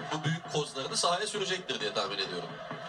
bu büyük kozlarını sahaya sürecektir diye tahmin ediyorum.